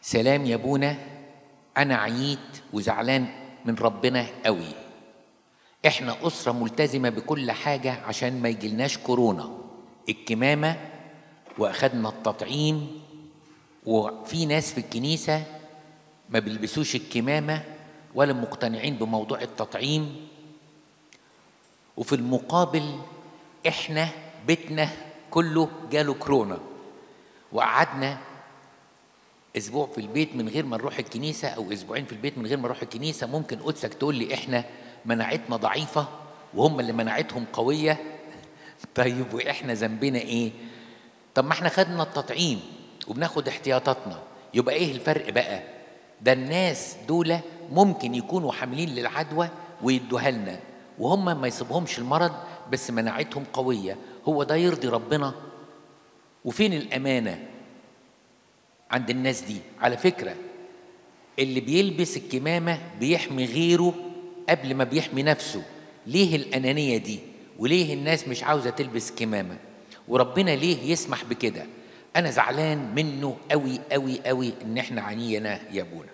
سلام يا ابونا، انا عييت وزعلان من ربنا قوي. احنا اسره ملتزمه بكل حاجه عشان ما يجيلناش كورونا، الكمامه واخدنا التطعيم، وفي ناس في الكنيسه ما بيلبسوش الكمامه ولا مقتنعين بموضوع التطعيم، وفي المقابل احنا بيتنا كله جاله كورونا وقعدنا اسبوع في البيت من غير ما نروح الكنيسه، او اسبوعين في البيت من غير ما نروح الكنيسه. ممكن قدسك تقول لي احنا مناعتنا ضعيفه وهم اللي مناعتهم قويه. طيب واحنا ذنبنا ايه؟ طب ما احنا خدنا التطعيم وبناخد احتياطاتنا، يبقى ايه الفرق بقى؟ ده الناس دول ممكن يكونوا حاملين للعدوى ويدوها لنا وهم ما يصيبهمش المرض بس مناعتهم قويه. هو ده يرضي ربنا؟ وفين الامانه عند الناس دي؟ على فكرة اللي بيلبس الكمامة بيحمي غيره قبل ما بيحمي نفسه. ليه الأنانية دي؟ وليه الناس مش عاوزة تلبس كمامة؟ وربنا ليه يسمح بكده؟ أنا زعلان منه قوي قوي قوي إن إحنا عانينا يا أبونا.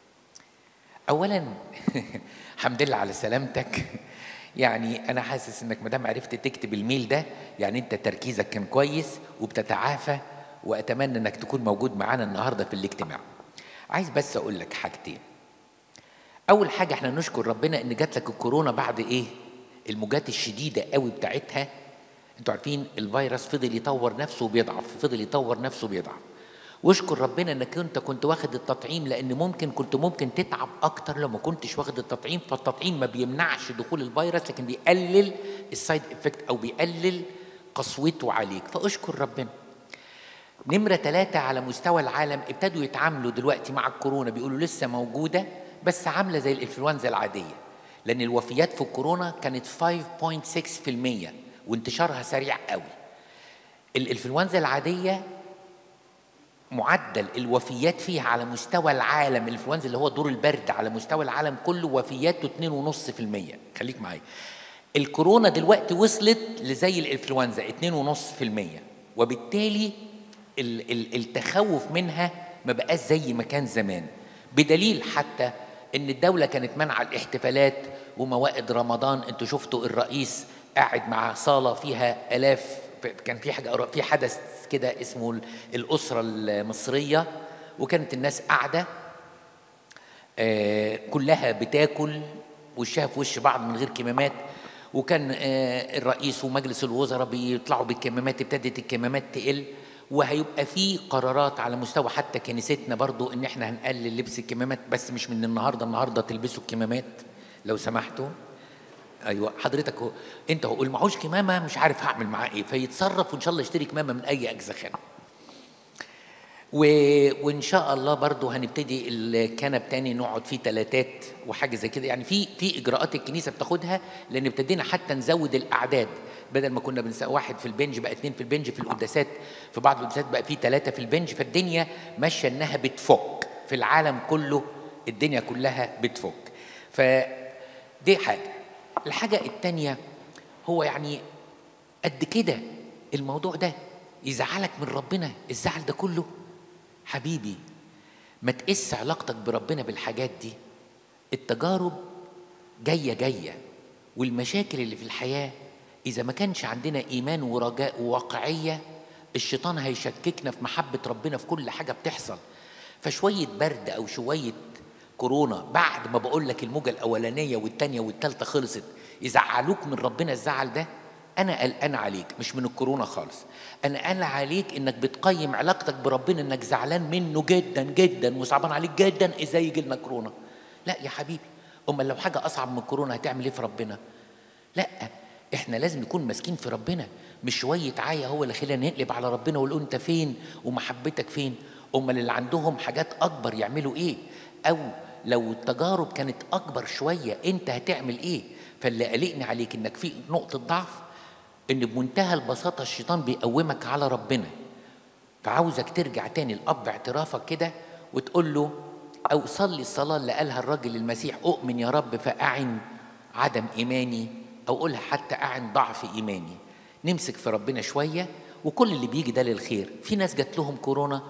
أولا الحمد لله على سلامتك. يعني أنا حاسس إنك مدام عرفت تكتب الميل ده يعني أنت تركيزك كان كويس وبتتعافى، وأتمنى إنك تكون موجود معانا النهاردة في الاجتماع. عايز بس أقول لك حاجتين. أول حاجة إحنا نشكر ربنا إن جات لك الكورونا بعد إيه؟ الموجات الشديدة قوي بتاعتها. أنتوا عارفين الفيروس فضل يطور نفسه وبيضعف، فضل يطور نفسه وبيضعف. واشكر ربنا إنك أنت كنت واخد التطعيم، لأن كنت ممكن تتعب أكتر لو ما كنتش واخد التطعيم. فالتطعيم ما بيمنعش دخول الفيروس لكن بيقلل السايد إفكت أو بيقلل قسوته عليك، فاشكر ربنا. نمرة 3 على مستوى العالم ابتدوا يتعاملوا دلوقتي مع الكورونا، بيقولوا لسه موجودة بس عاملة زي الإنفلونزا العادية، لأن الوفيات في الكورونا كانت 5.6% وانتشارها سريع قوي. الإنفلونزا العادية معدل الوفيات فيها على مستوى العالم، الإنفلونزا اللي هو دور البرد على مستوى العالم كله وفياته 2.5%. خليك معايا. الكورونا دلوقتي وصلت لزي الإنفلونزا 2.5%، وبالتالي التخوف منها ما بقاش زي ما كان زمان، بدليل حتى ان الدولة كانت منع الاحتفالات وموائد رمضان. انتوا شفتوا الرئيس قاعد مع صالة فيها آلاف، كان في حدث كده اسمه الأسرة المصرية، وكانت الناس قاعدة كلها بتاكل وشها في وش بعض من غير كمامات، وكان الرئيس ومجلس الوزراء بيطلعوا بالكمامات. ابتدت الكمامات تقل، وهيبقى في قرارات على مستوى حتى كنيستنا برضو ان احنا هنقلل لبس الكمامات، بس مش من النهارده تلبسوا الكمامات لو سمحتوا. ايوه حضرتك انت هو اللي معهوش كمامه مش عارف هعمل معاه ايه، فيتصرف وان شاء الله يشتري كمامه من اي اجزخانه. وان شاء الله برضو هنبتدي الكنب تاني نقعد فيه تلاتات وحاجه زي كده، يعني في اجراءات الكنيسه بتاخدها، لان ابتدينا حتى نزود الاعداد. بدل ما كنا واحد في البنج بقى 2 في البنج، في القداسات في بعض القداسات بقى في 3 في البنج. فالدنيا ماشيه انها بتفك في العالم كله، الدنيا كلها بتفك. فدي حاجه. الحاجه التانيه هو يعني قد كده الموضوع ده يزعلك من ربنا الزعل ده كله؟ حبيبي ما تقس علاقتك بربنا بالحاجات دي. التجارب جاية والمشاكل اللي في الحياة إذا ما كانش عندنا إيمان ورجاء وواقعية، الشيطان هيشككنا في محبة ربنا في كل حاجة بتحصل. فشوية برد أو شوية كورونا بعد ما بقول لك الموجة الأولانية والتانية والتالتة خلصت يزعلوك من ربنا الزعل ده؟ أنا قلقان عليك، مش من الكورونا خالص. أنا قلقان عليك إنك بتقيم علاقتك بربنا إنك زعلان منه جدا جدا وصعبان عليك جدا إزاي يجي لنا كورونا. لا يا حبيبي، أمال لو حاجة أصعب من الكورونا هتعمل إيه في ربنا؟ لا، إحنا لازم نكون ماسكين في ربنا، مش شوية عاية هو اللي خلينا نقلب على ربنا ونقول أنت فين ومحبتك فين. أمال اللي عندهم حاجات أكبر يعملوا إيه؟ أو لو التجارب كانت أكبر شوية أنت هتعمل إيه؟ فاللي قلقني عليك إنك في نقطة ضعف، إن بمنتهى البساطة الشيطان بيقومك على ربنا. فعاوزك ترجع تاني لأب اعترافك كده وتقول له، أو صلي الصلاة اللي قالها الراجل المسيح: أؤمن يا رب فأعن عدم إيماني، أو قولها حتى أعن ضعف إيماني. نمسك في ربنا شوية، وكل اللي بيجي ده للخير. في ناس جات لهم كورونا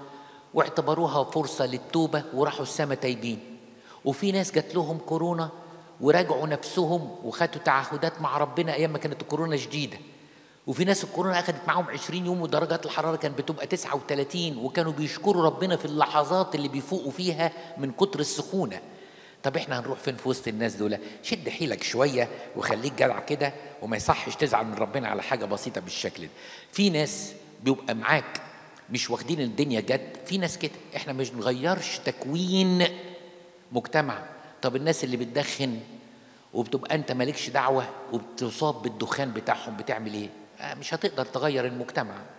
واعتبروها فرصة للتوبة وراحوا السما تايبين. وفي ناس جات لهم كورونا وراجعوا نفسهم وخدوا تعهدات مع ربنا أيام ما كانت الكورونا شديدة. وفي ناس الكورونا أخدت معاهم 20 يوم ودرجات الحرارة كانت بتبقى 39 وكانوا بيشكروا ربنا في اللحظات اللي بيفوقوا فيها من كتر السخونة. طب احنا هنروح فين في وسط الناس دول؟ شد حيلك شوية وخليك جدع كده، وما يصحش تزعل من ربنا على حاجة بسيطة بالشكل ده. في ناس بيبقى معاك مش واخدين الدنيا جد، في ناس كده. احنا مش نغيرش تكوين مجتمع. طب الناس اللي بتدخن وبتبقى انت مالكش دعوة وبتصاب بالدخان بتاعهم بتعمل ايه؟ مش هتقدر تغير المجتمع.